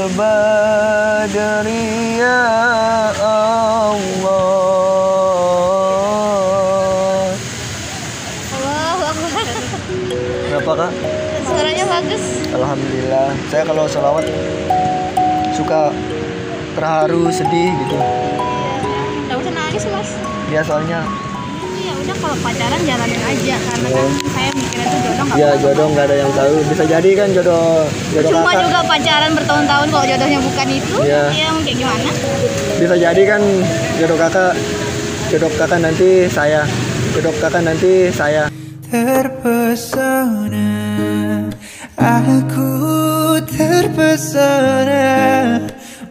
badri ya Allah. Allahu Akbar. Kenapa kak? Suaranya bagus. Alhamdulillah. Saya kalau sholawat suka terharu, sedih gitu. Nggak usah nangis mas. Ya soalnya Iya udah kalau pacaran jalanin aja karena kan saya mikirnya tuh jodoh nggak ya pernah jodoh nggak ada yang tahu. Bisa jadi kan jodoh cuma kakak. juga pacaran bertahun-tahun kalau jodohnya bukan itu Iya. ya mau kayak gimana. Bisa jadi kan jodoh kakak nanti saya. Jodoh kakak nanti saya. Terpesona, aku terpesona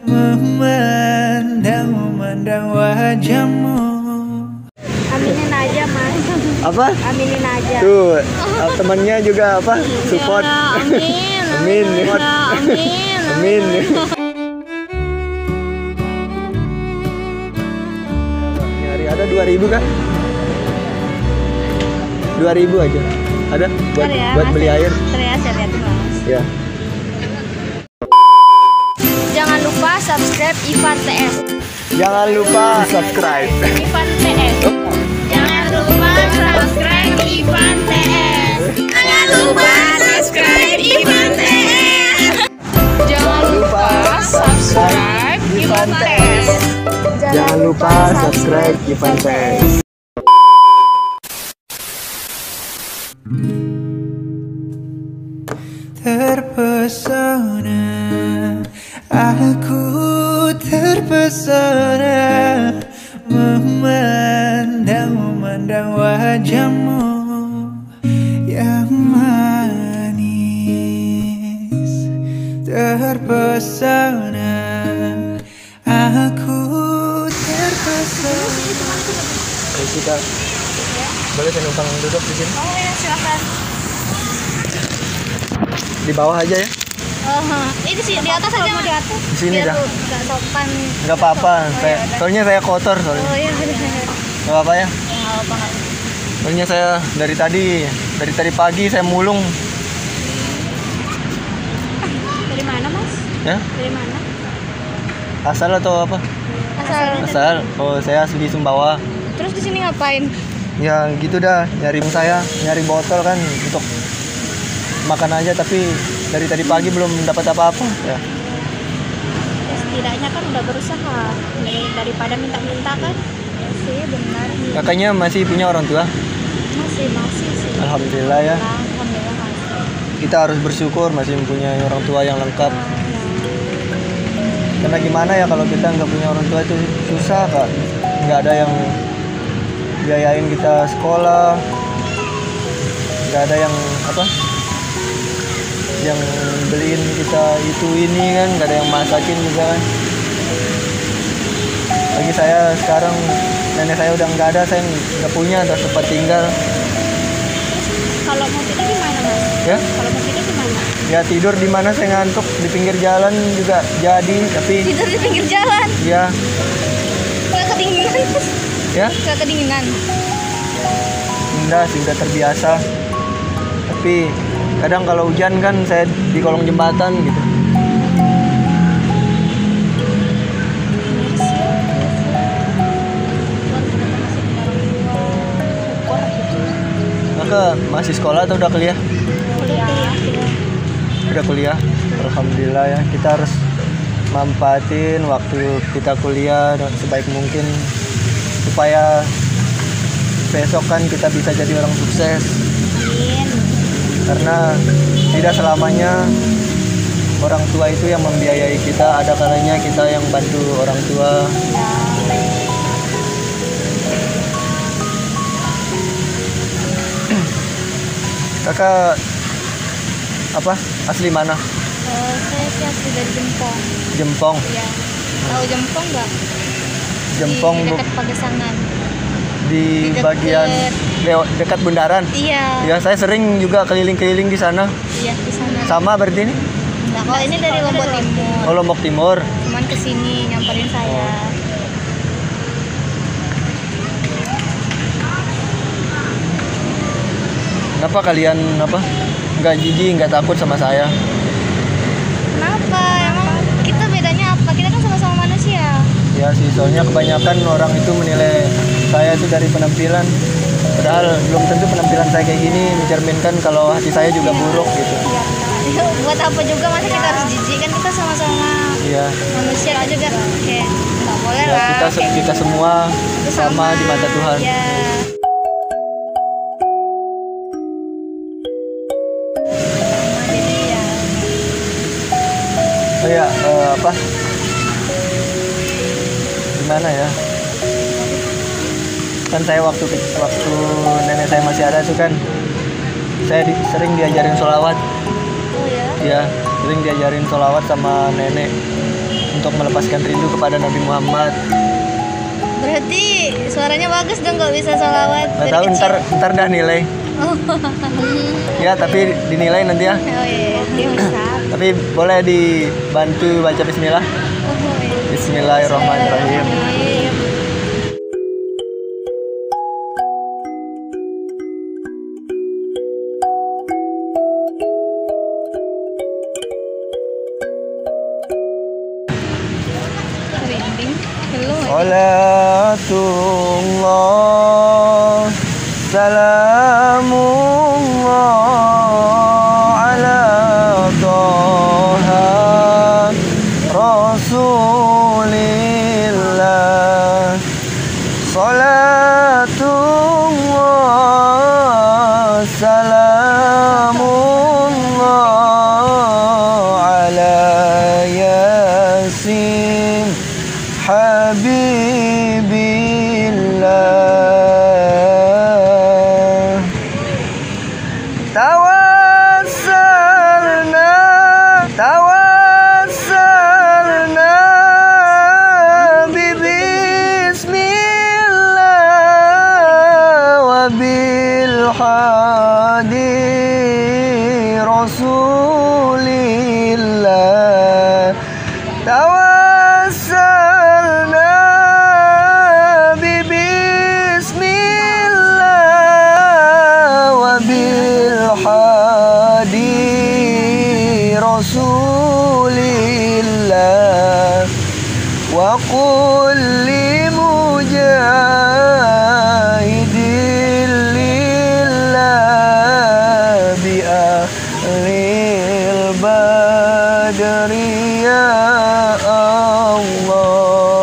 memandang wajahmu. Aminin aja mas. Apa? Aminin aja. Tuh, temannya juga apa? Support. Ya, amin. Amin. Ya, amin. Amin. Nyari ada 2.000 kak? 2.000 aja. Ada buat Ntar ya, buat Mas, beli ya. air. Ntar ya, saya lihat dulu mas. Ya. Jangan lupa subscribe Ivan TS. Jangan lupa subscribe. Ivan TS. Jangan lupa subscribe Ivan TS. Jangan lupa subscribe Ivan TS. Jangan lupa subscribe Ivan TS. Jangan lupa subscribe Ivan TS. Terpesona, aku terpesona memandang wajahmu yang manis. Terpesona, aku terpesona. Kita boleh saya numpang duduk di sini? Oh ya silakan. Di bawah aja ya? Ini sih di atas aja di atas. Di sini dah. Nggak sopan. Nggak apa-apa. Soalnya saya kotor soalnya. Oh iya. Nggak apa-apa ya? Nggak apa nggak. Soalnya saya dari tadi pagi saya mulung. Dari mana mas? Ya? Dari mana? Asal atau apa? Asal. Oh, saya asli Sumbawa. Terus di sini ngapain? Ya gitu dah, nyari botol kan untuk makan aja, tapi dari tadi pagi belum dapat apa-apa ya. Ya, setidaknya kan udah berusaha daripada minta-minta kan. Ya sih benar. Kakaknya masih punya orang tua? Masih sih. Alhamdulillah ya. Alhamdulillah masih. Kita harus bersyukur masih mempunyai orang tua yang lengkap. Karena gimana ya kalau kita nggak punya orang tua itu susah kak. Nggak ada yang biayain kita sekolah, nggak ada yang apa? Yang beliin kita itu ini kan, nggak ada yang masakin juga kan. Lagi saya sekarang nenek saya udah nggak ada, saya nggak punya tempat tinggal. Kalau mau tidur di mana mas? Ya? Kalau mau tidur di mana? Ya tidur di mana saya ngantuk, di pinggir jalan juga jadi, tapi Tidur di pinggir jalan. ya Nggak kedinginan mas? ya Nggak kedinginan. enggak sih udah terbiasa. Tapi kadang kalau hujan kan saya di kolong jembatan gitu. Kakak masih sekolah atau udah kuliah? Udah kuliah. Alhamdulillah ya. Kita harus manfaatin waktu kita kuliah sebaik mungkin supaya besok kan kita bisa jadi orang sukses. Karena tidak selamanya orang tua itu yang membiayai kita, ada kalanya kita yang bantu orang tua. Kakak apa? Asli mana? Saya sih asli dari Jempong. Jempong. Iya. Tahu Jempong nggak? Jempong Di dekat Pagesangan. di Di bagian dekat bundaran. Iya. Ya, saya sering juga keliling-keliling di sana. Iya di sana. Sama berarti ini? Nah, kalau ini dari Lombok Timur. Oh, Lombok Timur. Cuman kesini nyamperin saya. Kenapa kalian nggak jijik, nggak takut sama saya? Kenapa? Emang kita sih, soalnya kebanyakan orang itu menilai saya itu dari penampilan, padahal belum tentu penampilan saya kayak gini mencerminkan kalau hati saya juga buruk gitu. Iya, buat apa juga masa kita harus jijik, kan kita sama-sama Iya. manusia juga, kayak nggak boleh Ya, lah kita kayak kita gitu. semua Itu sama di mata Tuhan. ya. Sama, jadi ya Oh ya, apa? Gimana ya? Kan saya waktu nenek saya masih ada tuh kan, saya sering diajarin sholawat. oh ya. Ya, sering diajarin sholawat sama nenek untuk melepaskan rindu kepada Nabi Muhammad. Berarti suaranya bagus dong kalau bisa sholawat Nggak dari tahu kecil. ntar dah nilai. Oh. Ya, tapi dinilai nanti ya. Oh iya, dia Ustaz. Tapi boleh dibantu baca Bismillah. Oh iya. Bismillahirrahmanirrahim. Merinding. Belum aja. Salatullah, salamullah ala Toha Rasulillah. Salatullah, salamullah ala Yasin Habibillah. Tawassalna, tawassalna bismillah wa bil hadi rasulillah. Tawassalna bismillah wa bil hadi rasulillah wa kulli mujahidin lillah bi ahlil badri ya Allah.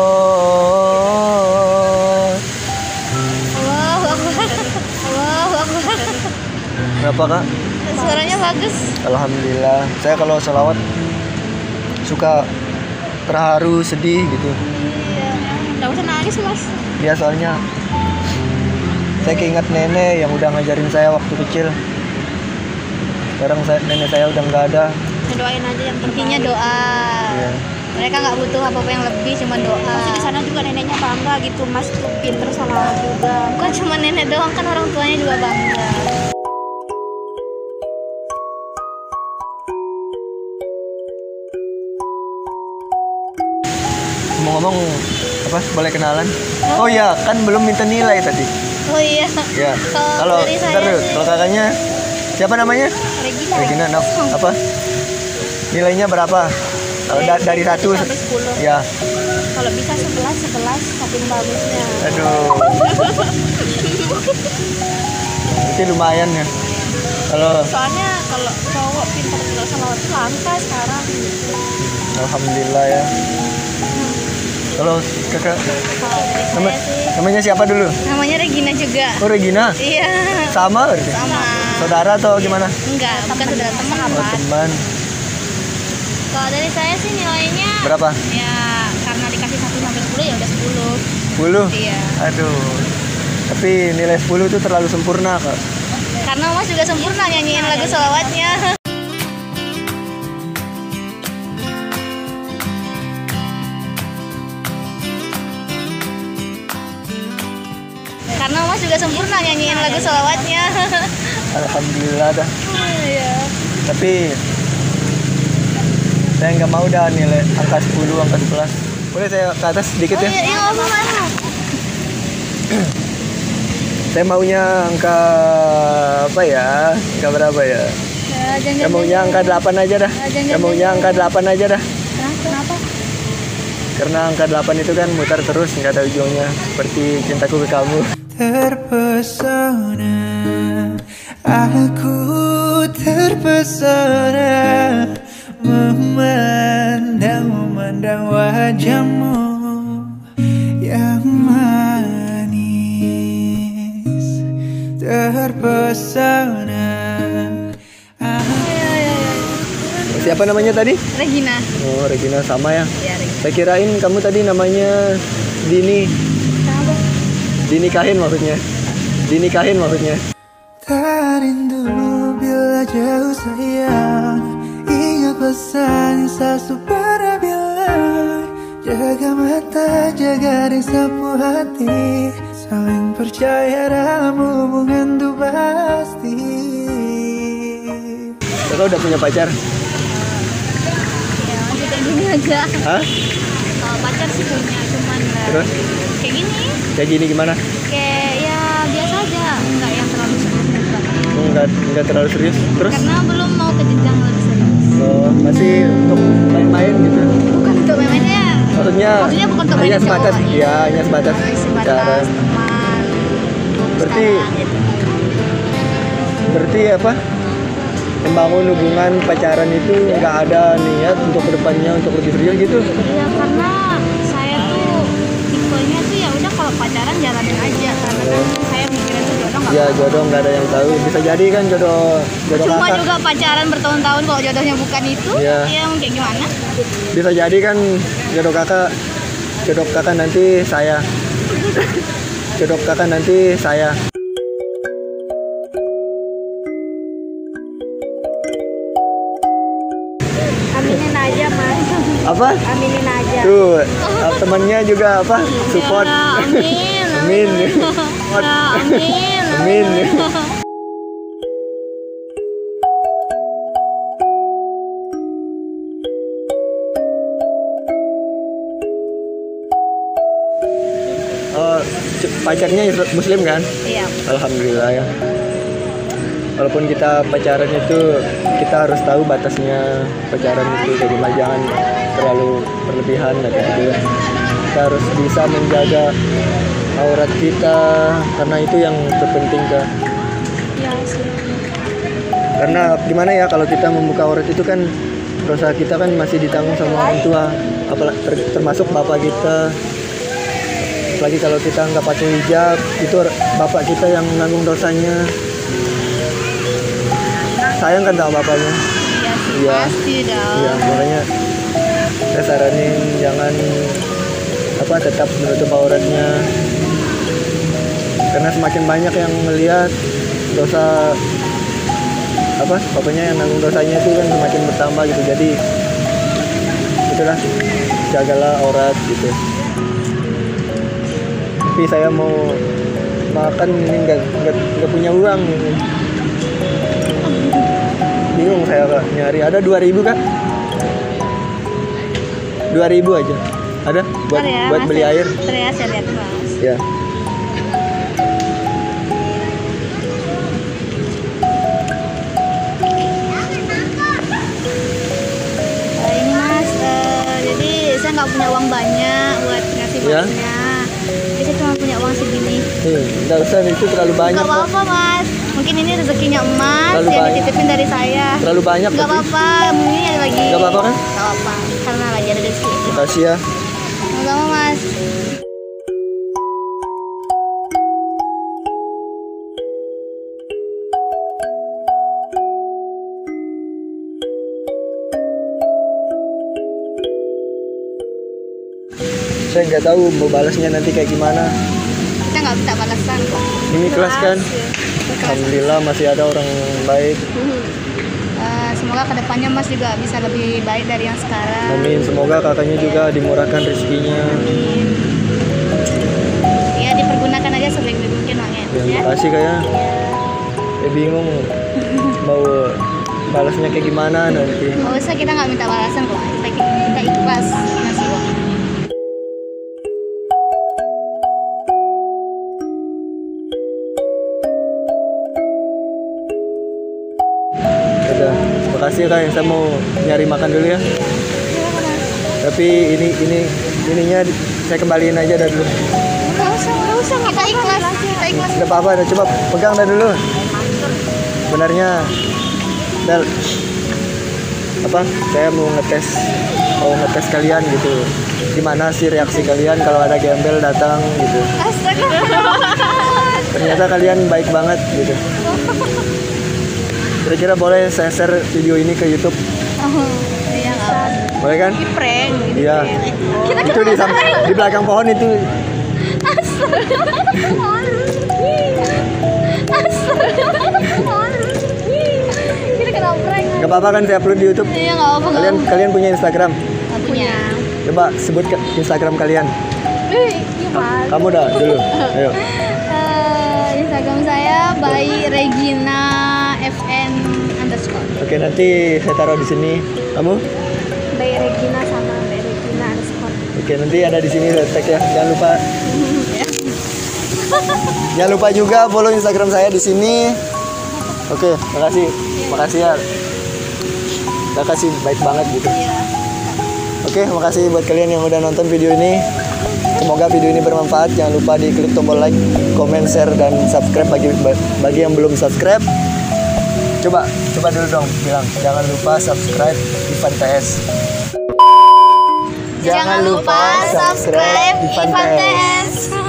Allahu Akbar. Allahu Akbar. Kenapa kak? Suaranya bagus. Alhamdulillah. Saya kalau sholawat suka terharu, sedih gitu. Iya. Nggak usah nangis mas. Ya soalnya saya keinget nenek yang udah ngajarin saya waktu kecil. Sekarang nenek saya udah nggak ada. Doain aja yang intinya doa. Ya. Mereka nggak butuh apa-apa yang lebih, cuma doa. Pasti di sana juga neneknya bangga gitu, mas tuh pinter sholawat juga. Bukan cuma nenek doang, kan orang tuanya juga bangga. Ngomong-ngomong apa? Boleh kenalan? Oh ya, kan belum minta nilai tadi. Oh iya. Ya. Kalau dari Ntar saya dulu, sih kalau kakaknya siapa namanya? Regina. Regina. Apa? Nilainya berapa? Kalau dari 1 sampai 10. ya. Kalau bisa 11 saking bagusnya. Aduh. Itu lumayan ya. Kalau Soalnya kalau cowok pintar sholawat itu langka sekarang. alhamdulillah ya. Kalau kakak Kalau dari saya sih namanya siapa dulu? namanya Regina juga. Oh Regina. Iya. Sama berarti? Sama. Saudara atau gimana? Enggak, bukan saudara teman. Oh teman. Kalau dari saya sih nilainya Berapa? ya karena dikasih 1 sampai 10 ya udah 10? 10. Iya. Aduh. Tapi nilai 10 itu terlalu sempurna kak. Karena Mas juga sempurna nyanyiin lagu sholawatnya. Karena Mas juga sempurna nyanyiin lagu sholawatnya. Alhamdulillah dah. Iya. Tapi saya nggak mau dah nilai angka 10, angka 11. Boleh saya ke atas sedikit ya? Iya, iya nggak apa-apa. Saya maunya angka apa ya? Angka berapa ya? Saya maunya angka 8 aja dah. Saya maunya angka 8 aja dah. Kenapa? Karena angka 8 itu kan mutar terus, nggak ada ujungnya. Seperti cintaku ke kamu. Terpesona, aku terpesona memandang wajahmu yang manis. Terpesona. Siapa namanya tadi? Regina. Oh, Regina, sama ya. Ya, Regina. Saya kirain kamu tadi namanya Dini. Kenapa? Dinikahin maksudnya. Dinikahin maksudnya. Tak rindu bila jauh sayang, ingat pesan yang selalu pernah bilang, jaga mata, jaga di sapu hati, saling percaya dalam hubungan tuh pasti. Kakak udah punya pacar? Ya, masih kayak gini aja. Hah? Kalau pacar sih punya, cuman Terus? kayak gini. Kayak gini gimana? Kayak ya biasa aja, nggak yang terlalu serius juga. Enggak terlalu serius. Terus? Karena belum mau ke jenjang lebih serius. Oh, masih untuk main-main gitu. Bukan untuk main-mainnya. Maksudnya bukan untuk hanya main sebatas, cowok, ya hanya sebatas pacaran. teman. Berarti- Sekarang, gitu. Berarti apa? Membangun hubungan pacaran itu nggak ada niat untuk kedepannya untuk lebih serius gitu. Iya, karena saya tuh tipenya tuh ya udah kalau pacaran jalanin aja, karena kan saya mikirnya tuh jodoh nggak Ya apa-apa. jodoh nggak ada yang tahu. Bisa jadi kan jodoh Cuma kakak. juga pacaran bertahun-tahun kalau jodohnya bukan itu, Iya. ya kayak gimana? Bisa jadi kan jodoh kakak nanti saya. Jodoh kakak nanti saya. Aminin aja mas. Apa? Aminin aja. Tuh, temannya juga apa? Support. Ya, amin. Amin. Ya, amin. Amin. Oh, pacarnya Muslim kan? Iya. Alhamdulillah ya. Walaupun kita pacaran itu kita harus tahu batasnya pacaran itu kayak gimana, jangan terlalu berlebihan kayak gitu. Kita harus bisa menjaga aurat kita karena itu yang terpenting kan. Iya sih. Karena gimana ya kalau kita membuka aurat itu kan dosa kita kan masih ditanggung sama orang tua, apalagi termasuk bapak kita. Apalagi kalau kita nggak pakai hijab, itu bapak kita yang menanggung dosanya. Sayang kan sama bapaknya. Iya sih, Iya. pasti dong. Iya, makanya saya saranin jangan tetap menutup auratnya. Karena semakin banyak yang melihat dosa bapaknya yang nanggung dosanya itu kan semakin bertambah gitu. Jadi itulah, jagalah aurat gitu. Tapi saya mau makan ini nggak punya uang ini. Bingung saya Kak, nyari. Ada 2.000 Kak? 2.000 aja. Ada buat Bentar ya, buat Mas, beli air. bentar ya, saya lihat mas. Ya. Ini mas, jadi saya nggak punya uang banyak buat ngasih Ya. masnya. Jadi saya cuma punya uang segini. Nggak usah, itu terlalu banyak. Nggak Kak. apa-apa mas, mungkin ini rezekinya emas Terlalu yang banyak. dititipin dari saya. Terlalu banyak. Nggak tapi. apa-apa, mungkin ada lagi. Nggak apa-apa kan? Nggak apa-apa, karena lagi ada rezeki. Makasih ya. Sama-sama mas. Saya nggak tahu mau balasnya nanti kayak gimana. Kita nggak minta balasan kok. Ini kelas kan? Ikhlas. Alhamdulillah masih ada orang baik. Semoga kedepannya mas juga bisa lebih baik dari yang sekarang. Amin. Semoga kakaknya juga dimurahkan rezekinya. Amin. Ya dipergunakan aja sebaik mungkin uangnya Ya, ya. makasih Kak ya. Bingung mau balasnya kayak gimana nanti. Nggak usah, kita nggak minta balasan kok. Kita ikhlas ngasih uang. Udah, makasih ya Kak. Saya mau nyari makan dulu ya. Tapi ininya saya kembaliin aja dah dulu. Nggak usah, kita ikhlas. Tidak apa-apa, dah coba pegang dah dulu. Sebenarnya Del, apa? Saya mau ngetes kalian gitu. Gimana sih reaksi kalian kalau ada gembel datang gitu? Astaga. Ternyata kalian baik banget gitu. Kira-kira boleh saya share video ini ke YouTube? Iya nggak. Boleh kan? Ini prank. Iya. Itu di belakang pohon itu. Kita kena prank. Gak apa-apa kan saya upload di YouTube? Iya nggak apa. Kalian punya Instagram? Nggak punya. Coba sebut Instagram kalian. Gimana? Kamu dah dulu. Ayo. Instagram saya by Regina FN _. Oke, nanti saya taruh di sini. Kamu? By Regina sama by Regina _. Oke, nanti ada di sini tag ya. Jangan lupa. Jangan lupa juga follow Instagram saya di sini. Oke, makasih. Makasih ya. Makasih baik banget gitu. Oke, makasih buat kalian yang udah nonton video ini. Semoga video ini bermanfaat. Jangan lupa diklik tombol like, comment, share, dan subscribe bagi yang belum subscribe. Coba dulu dong bilang. Jangan lupa subscribe Ivan TS. Jangan lupa subscribe Ivan TS.